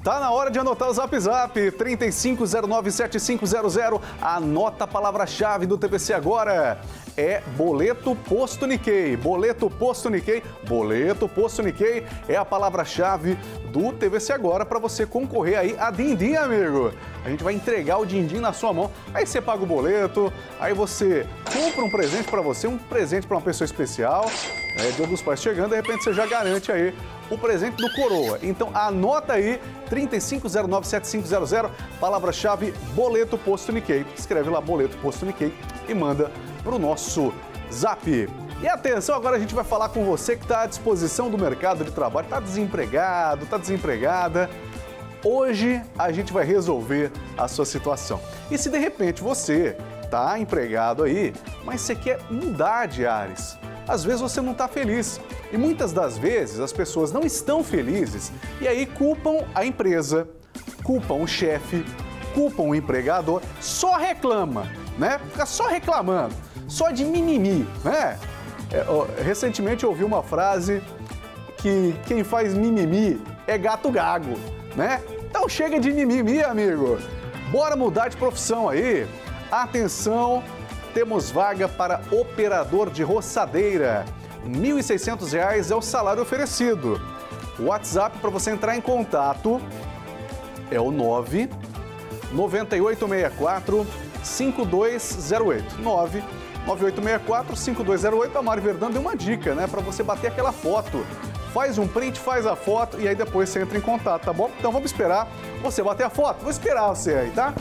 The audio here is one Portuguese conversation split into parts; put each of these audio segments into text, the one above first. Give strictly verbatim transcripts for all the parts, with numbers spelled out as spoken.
Tá na hora de anotar o Zap Zap, trinta cinco zero nove sete cinco zero zero, anota a palavra-chave do T V C agora, é Boleto Posto Nikkei, Boleto Posto Nikkei, Boleto Posto Nikkei é a palavra-chave do T V C agora para você concorrer aí a din-din, amigo. A gente vai entregar o din-din na sua mão, aí você paga o boleto, aí você compra um presente para você, um presente para uma pessoa especial, é Dia dos Pais chegando, de repente você já garante aí o presente do Coroa. Então anota aí, trinta cinco zero nove sete cinco zero zero, palavra-chave Boleto Posto Nikkei. Escreve lá Boleto Posto Nikkei e manda para o nosso Zap. E atenção, agora a gente vai falar com você que está à disposição do mercado de trabalho, está desempregado, está desempregada. Hoje a gente vai resolver a sua situação. E se de repente você está empregado aí, mas você quer mudar de ares, às vezes você não está feliz. E muitas das vezes as pessoas não estão felizes e aí culpam a empresa, culpam o chefe, culpam o empregador, só reclama, né? Fica só reclamando, só de mimimi, né? É, ó, recentemente eu ouvi uma frase que quem faz mimimi é gato gago, né? Então chega de mimimi, amigo. Bora mudar de profissão aí. Atenção, temos vaga para operador de roçadeira. mil e seiscentos reais é o salário oferecido. O WhatsApp para você entrar em contato é o nove nove oito seis quatro cinco dois zero oito. nove nove oito seis quatro cinco dois zero oito. A Mari Verdão deu uma dica, né? Para você bater aquela foto. Faz um print, faz a foto e aí depois você entra em contato, tá bom? Então vamos esperar você bater a foto. Vou esperar você aí, tá?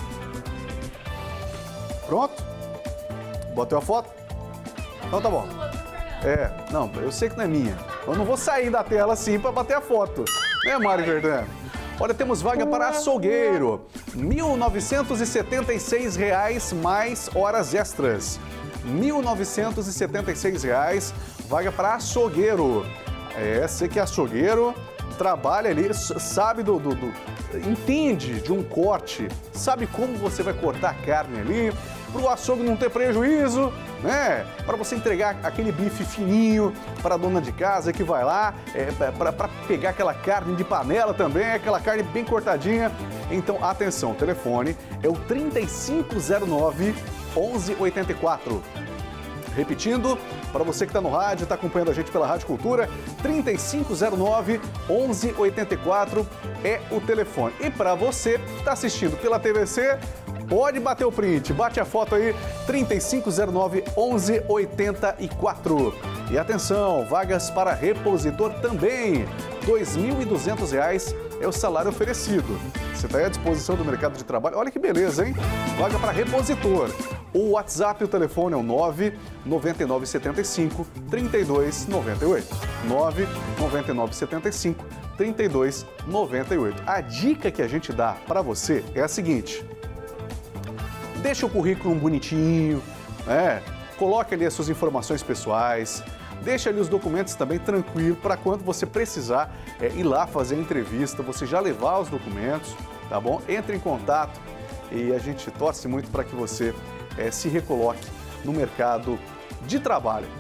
Pronto? Bateu a foto? Então tá bom. É, não, eu sei que não é minha. Eu não vou sair da tela assim para bater a foto. Né, Mari Verdão? Olha, temos vaga para açougueiro. mil novecentos e setenta e seis reais mais horas extras. mil novecentos e setenta e seis reais, vaga para açougueiro. É, você que é açougueiro, trabalha ali, sabe do, do, do... entende de um corte, sabe como você vai cortar a carne ali, para o açougue não ter prejuízo, né? Para você entregar aquele bife fininho para a dona de casa que vai lá, é, para pegar aquela carne de panela também, aquela carne bem cortadinha. Então, atenção, o telefone é o trinta cinco zero nove onze oitenta e quatro. Repetindo, para você que está no rádio, está acompanhando a gente pela Rádio Cultura, trinta cinco zero nove onze oitenta e quatro é o telefone. E para você que está assistindo pela T V C, pode bater o print, bate a foto aí, trinta cinco zero nove onze oitenta e quatro. E atenção, vagas para repositor também, dois mil e duzentos reais é o salário oferecido. Você está aí à disposição do mercado de trabalho, olha que beleza, hein? Vaga para repositor. O WhatsApp e o telefone é o nove nove nove sete cinco três dois nove oito. nove nove nove sete cinco três dois nove oito. A dica que a gente dá para você é a seguinte: deixa o currículo bonitinho, né? Coloque ali as suas informações pessoais, deixa ali os documentos também tranquilo para quando você precisar é, ir lá fazer a entrevista, você já levar os documentos, tá bom? Entre em contato e a gente torce muito para que você é, se recoloque no mercado de trabalho.